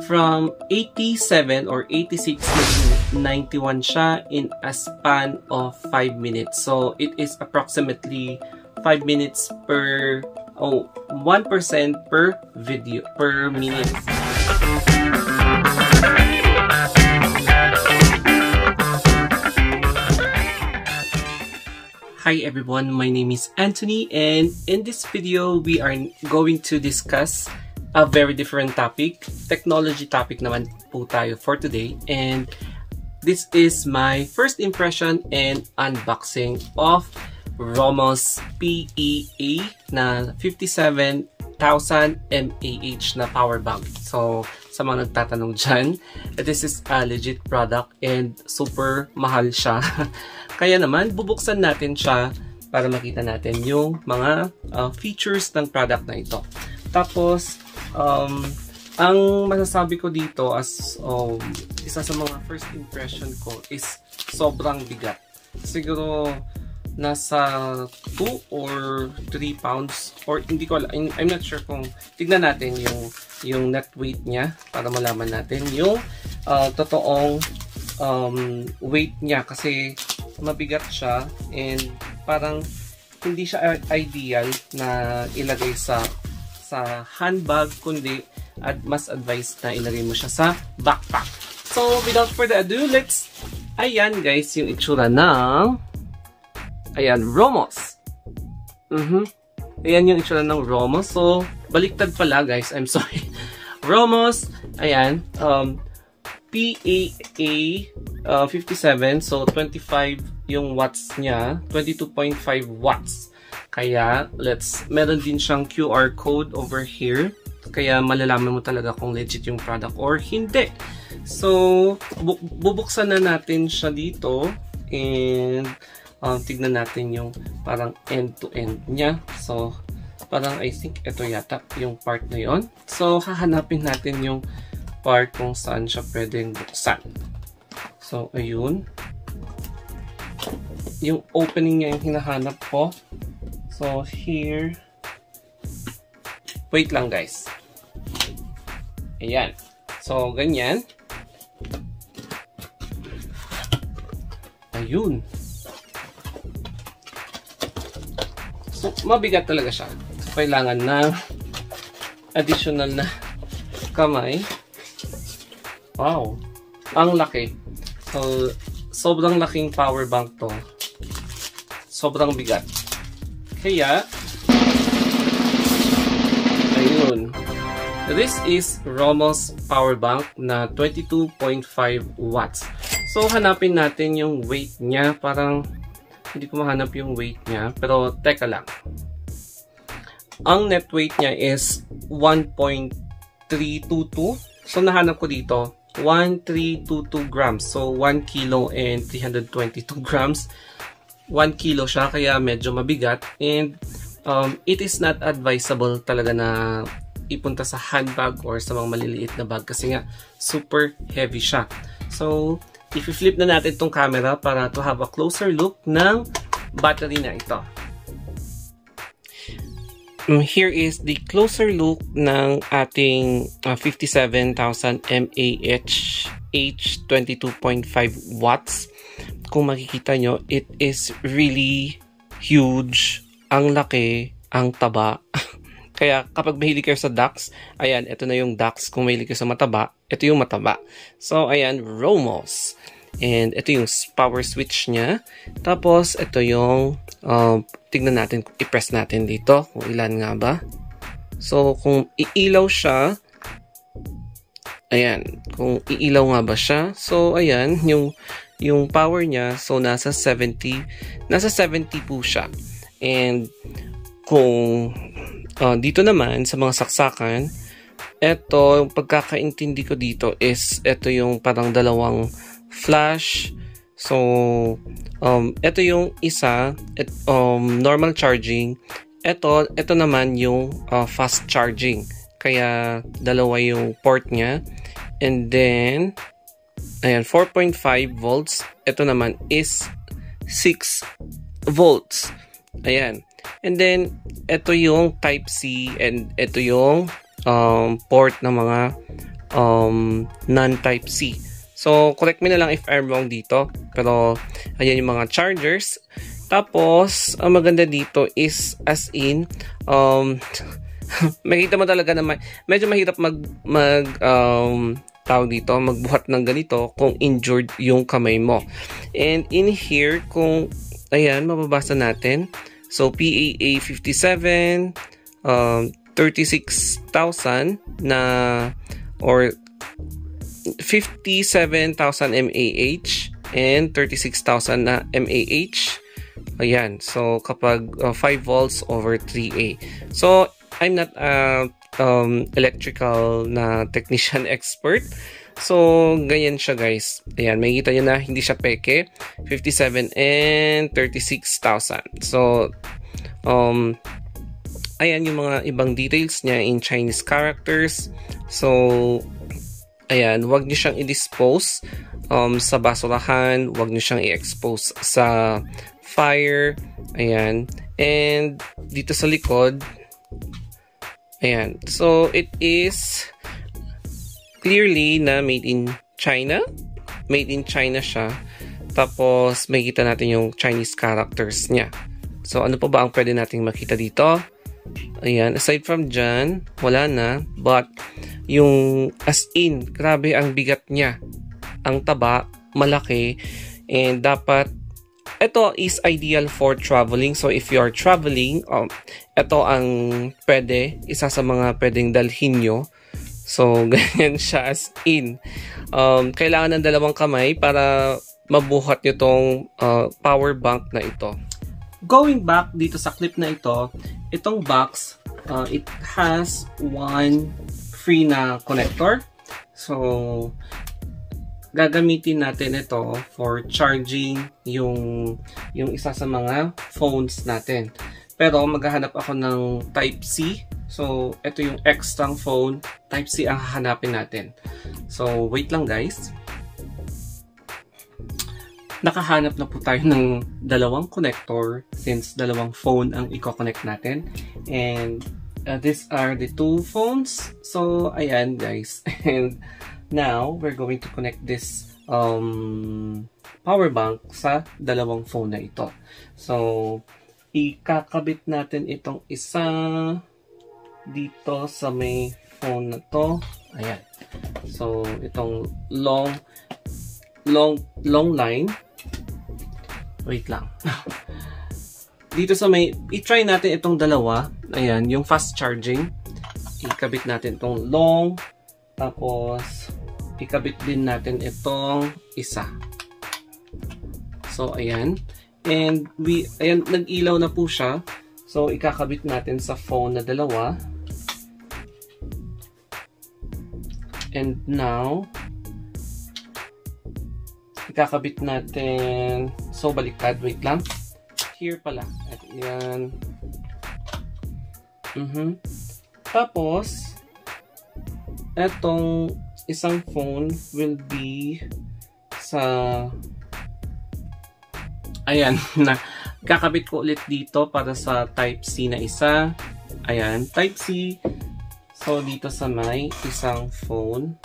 from 87 or 86 to 91 siya in a span of 5 minutes. So it is approximately 5 minutes per 1% per video per minute. Hi everyone, my name is Anthony, and in this video we are going to discuss a very different topic. Technology topic naman po tayo for today, and this is my first impression and unboxing of Romos PEA na 57,000 mAh na power bank. So sa mga nagtatanong dyan, this is a legit product and super mahal siya. Kaya naman, bubuksan natin siya para makita natin yung mga features ng product na ito. Tapos, ang masasabi ko dito as isa sa mga first impression ko is sobrang bigat. Siguro nasa 2 or 3 pounds or hindi ko alam. I'm not sure kung tignan natin yung net weight niya para malaman natin yung totoong weight niya, kasi mabigat siya and parang hindi siya ideal na ilagay sa handbag, kundi mas advised na ilagay mo siya sa backpack. So without further ado, ayan guys yung itsura ng Romos. Ayan yung itsura ng Romos. So baliktad pala guys, I'm sorry. Romos, ayan, PEA 57, so 25 yung watts niya, 22.5 watts. Kaya meron din siyang QR code over here, kaya malalaman mo talaga kung legit yung product or hindi. So bubuksan na natin siya dito and tignan natin yung parang end to end niya. So parang I think ito yata yung part na yon. So hahanapin natin yung part kung saan siya pwedeng buksan. So, ayun. Yung opening niya yung hinahanap ko. So, here. Wait lang guys. Ayan. So, ganyan. Ayun. So, mabigat talaga siya. So, kailangan ng additional na kamay. Wow, ang laki. So, sobrang laking power bank to. Sobrang bigat. Kaya, ayun. This is Romos power bank na 22.5 watts. So, hanapin natin yung weight niya. Parang, hindi ko mahanap yung weight niya. Pero, teka lang. Ang net weight niya is 1.322. So, nahanap ko dito. 1322 grams. So, 1 kilo and 322 grams. 1 kilo siya, kaya medyo mabigat. And it is not advisable talaga na ipunta sa handbag or sa mga maliliit na bag kasi nga super heavy siya. So, i-flip na natin itong camera para to have a closer look ng battery na ito. Here is the closer look ng ating 57,000 mAh H22.5 watts. Kung makikita nyo, it is really huge. Ang laki, ang taba. Kaya kapag mahilig kayo sa ducks, ayan, ito na yung ducks. Kung mahilig kayo sa mataba, ito yung mataba. So, ayan, Romos. And ito yung power switch niya. Tapos, ito yung tignan natin, i-press natin dito kung ilan nga ba. So, kung iilaw siya, ayan, kung iilaw nga ba siya. So, ayan, yung power niya, so nasa 70 po siya. And kung dito naman sa mga saksakan, ito, yung pagkakaintindi ko dito is ito yung parang dalawang flash. So, ito yung isa, normal charging. Ito naman yung fast charging. Kaya, dalawa yung port niya. And then, ayan, 4.5 volts. Ito naman is 6 volts. Ayan. And then, ito yung Type-C and ito yung port ng mga non-type C. So, correct me na lang if I'm wrong dito. Pero, ayan yung mga chargers. Tapos, ang maganda dito is, as in, makita mo talaga na medyo mahirap tawag dito, magbuhat ng ganito kung injured yung kamay mo. And in here, kung, ayan, mababasa natin. So, PAA 57, 36,000 na, or 57,000 mAh and 36,000 na mAh. Ayan. So, kapag 5 volts over 3A. So, I'm not electrical na technician expert. So, ganyan siya guys. Ayan. Makikita nyo na hindi siya peke. 57 and 36,000. So, ayan yung mga ibang details niya in Chinese characters. So, ayan, wag niyo siyang i-dispose sa basurahan, wag niyo siyang i-expose sa fire. Ayan. And dito sa likod, ayan. So, it is clearly na made in China. Made in China siya. Tapos, makikita natin yung Chinese characters niya. So, ano pa ba ang pwede nating makita dito? Ayan, aside from dyan, wala na. But, yung as in, grabe ang bigat niya. Ang taba, malaki. And dapat, ito is ideal for traveling. So, if you are traveling, ito ang pwede, isa sa mga pwedeng dalhin nyo. So, ganyan siya as in. Kailangan ng dalawang kamay para mabuhat nyo tong power bank na ito. Going back dito sa clip na ito, itong box, it has one free na connector. So, gagamitin natin ito for charging yung isa sa mga phones natin. Pero maghahanap ako ng Type C. So, ito yung extra phone. Type C ang hahanapin natin. So, wait lang guys. Nakahanap na po tayo ng dalawang connector since dalawang phone ang i-connect natin. And these are the two phones. So, ayan guys. And now, we're going to connect this power bank sa dalawang phone na ito. So, ikakabit natin itong isa dito sa may phone na to. Ayan. So, itong long line. Wait lang. Dito sa may, i-try natin itong dalawa. Ayan, yung fast charging. Ikabit natin itong long. Tapos, ikabit din natin itong isa. So, ayan. And, ayan, nag-ilaw na po siya. So, ikakabit natin sa phone na dalawa. And now, ikakabit natin. So, baliktad. Wait lang. Here pala. At yan. Tapos, etong isang phone will be sa ayan. Kakabit ko ulit dito para sa Type C na isa. Ayan. Type C. So, dito sa may isang phone.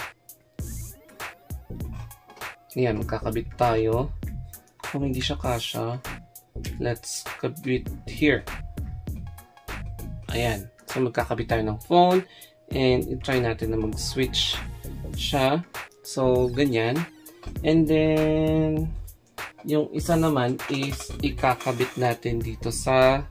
Ayan. Magkakabit tayo. Kung hindi siya kasya, let's kabit here. Ayan. So, magkakabit tayo ng phone. And, i-try natin na mag-switch siya. So, ganyan. And then, yung isa naman is ikakabit natin dito sa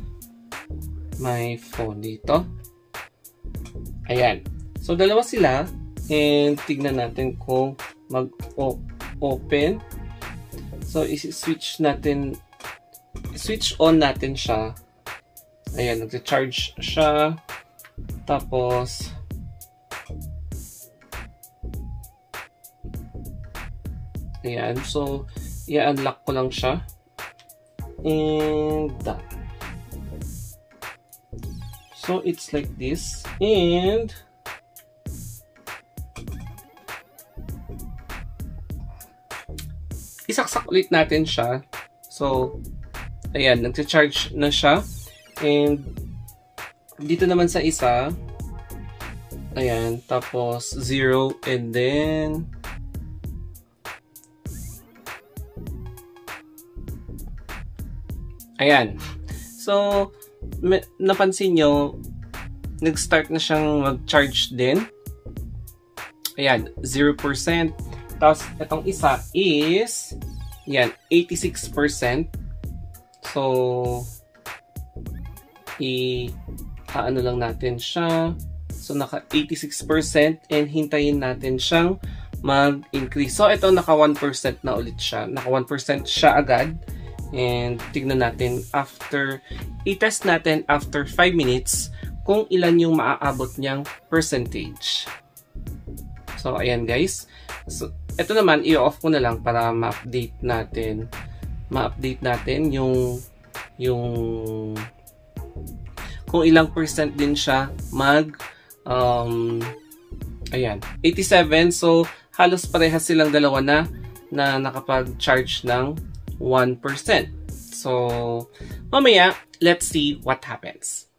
my phone dito. Ayan. So, dalawa sila. And, tignan natin kung mag-open. So, i-switch on natin siya. Ayan, nag-charge siya. Tapos, ayan. So, i-unlock ko lang siya. And, done. So, it's like this. And, isaksak ulit natin siya. So, ayan, nag-charge na siya. And, dito naman sa isa, Ayan, tapos 0 and then ayan. So, napansin nyo, nag-start na siyang mag-charge din. Ayan, 0%. Tapos, itong isa is, yan, 86%. So, ano lang natin siya. So, naka 86% and hintayin natin siyang mag-increase. So, ito naka 1% na ulit siya. Naka 1% siya agad. And tignan natin after, i-test natin after 5 minutes kung ilan yung maaabot niyang percentage. So, ayan guys. So, ito naman, i-off ko na lang para ma-update natin. Ma-update natin yung kung ilang percent din siya ayan, 87. So, halos parehas silang dalawa na nakapag-charge ng 1%. So, mamaya, let's see what happens.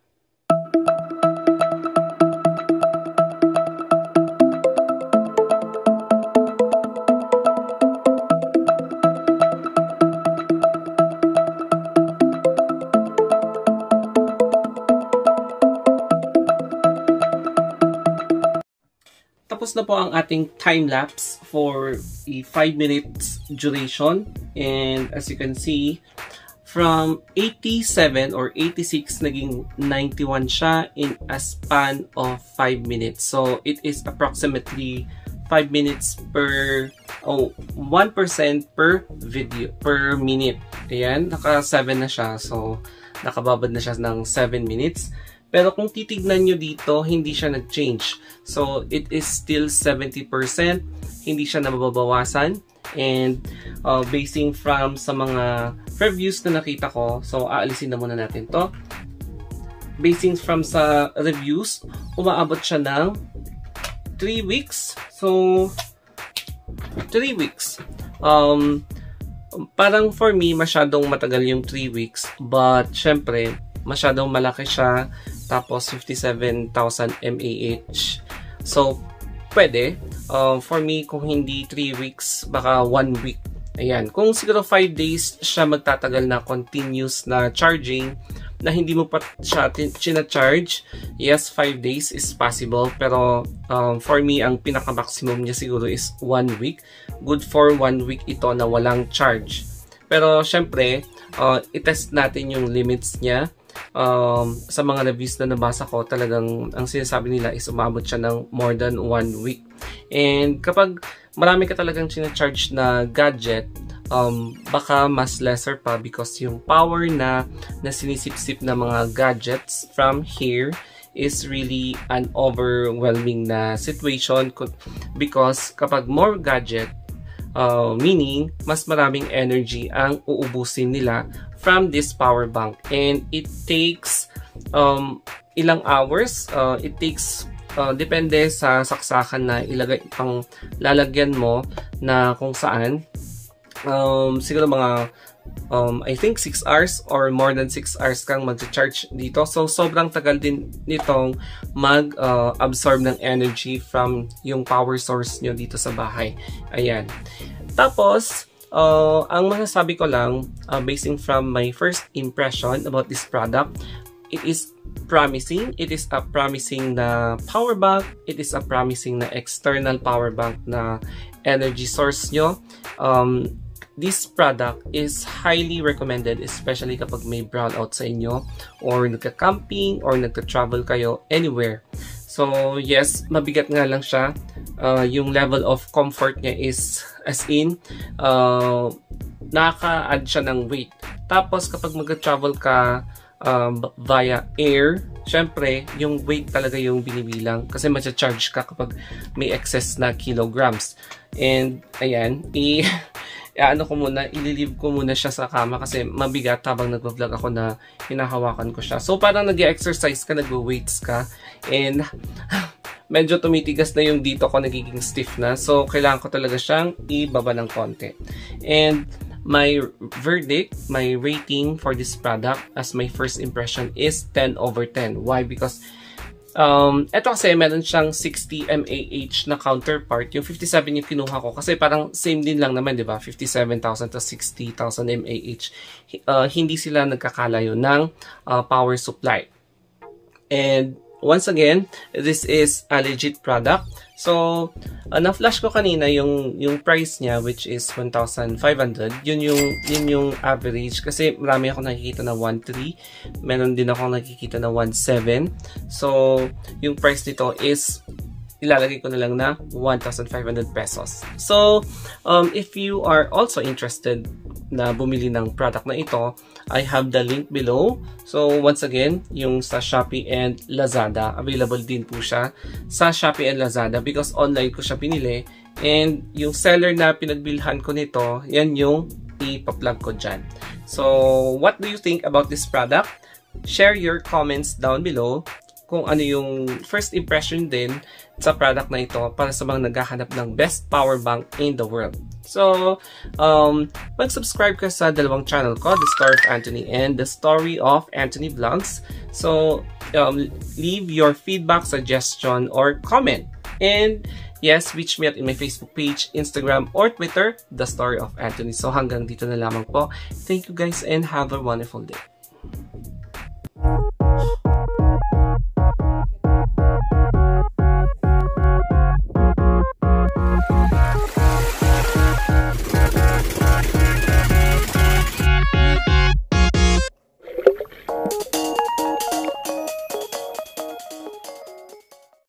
Tapos na po ang ating time-lapse for a 5 minutes duration. And as you can see, from 87 or 86, naging 91 siya in a span of 5 minutes. So, it is approximately 5 minutes per, 1% per video, per minute. Ayan, naka 7 na siya. So, nakababad na siya ng 7 minutes. Pero kung titignan nyo dito, hindi siya nag-change. So, it is still 70%. Hindi siya nababawasan. And, basing from sa mga reviews na nakita ko, so, aalisin na muna natin to. Basing from sa reviews, umaabot siya ng 3 weeks. So, 3 weeks. Parang for me, masyadong matagal yung 3 weeks. But, syempre, masyadong malaki siya. Tapos 57,000 mAh. So, pwede. For me, kung hindi 3 weeks, baka 1 week. Ayan. Kung siguro 5 days siya magtatagal na continuous na charging, na hindi mo pa siya china-charge, yes, 5 days is possible. Pero, for me, ang pinaka-maximum niya siguro is 1 week. Good for 1 week ito na walang charge. Pero, syempre, i-test natin yung limits niya. Sa mga reviews na nabasa ko, talagang ang sinasabi nila is umabot siya ng more than 1 week. And kapag marami ka talagang charge na gadget, baka mas lesser pa because yung power na sinisip-sip na mga gadgets from here is really an overwhelming na situation because kapag more gadget, meaning mas maraming energy ang uubusin nila from this power bank, and it takes ilang hours. It takes depende sa saksakan na ilagay pang lalagyan mo na kung saan siguro mga I think 6 hours or more than 6 hours kang mag-charge dito. So sobrang tagal din nitong mag-absorb ng energy from yung power source nyo dito sa bahay. Ayan. Tapos ang masasabi ko lang, basing from my first impression about this product, it is promising. It is a promising na power bank. It is a promising na external power bank na energy source nyo. This product is highly recommended, especially kapag may brownout sa inyo or nagka-camping or nagka-travel kayo anywhere. So, yes, mabigat nga lang siya. Yung level of comfort niya is as in, nakaka-add siya ng weight. Tapos, kapag mag-travel ka via air, syempre, yung weight talaga yung binibilang kasi matcha-charge ka kapag may excess na kilograms. And, ayan, ano ko muna, ililive ko muna siya sa kama kasi mabigat habang nag-vlog ako na hinahawakan ko siya. So, parang nag-exercise ka, nag-weights ka, and medyo tumitigas na yung dito ko, nagiging stiff na. So, kailangan ko talaga siyang ibaba ng konti. And my verdict, my rating for this product as my first impression is 10/10. Why? Because Ito kasi meron siyang 60 mAh na counterpart. Yung 57 yung kinuha ko kasi parang same din lang naman, di ba? 57,000 to 60,000 mAh. Hindi sila nagkakalayo ng power supply. And once again, this is a legit product. So, na-flash ko kanina yung price niya, which is 1,500. Yun yung average kasi marami ako nakikita na 1,300. Meron din ako nakikita na 1,700. So, yung price nito is ilalagay ko na lang na 1,500 pesos. So, if you are also interested na bumili ng product na ito, I have the link below. So, once again, yung sa Shopee and Lazada, available din po siya sa Shopee and Lazada because online ko siya pinili. And yung seller na pinagbilhan ko nito, yan yung ipa-plug ko dyan. So, what do you think about this product? Share your comments down below kung ano yung first impression din sa product na ito para sa mga naghahanap ng best power bank in the world. So, mag-subscribe ka sa dalawang channel ko, The Story of Anthony and The Story of Anthony Vlogs. So, leave your feedback, suggestion, or comment. And yes, reach me out in my Facebook page, Instagram, or Twitter, The Story of Anthony. So, hanggang dito na lamang po. Thank you guys and have a wonderful day.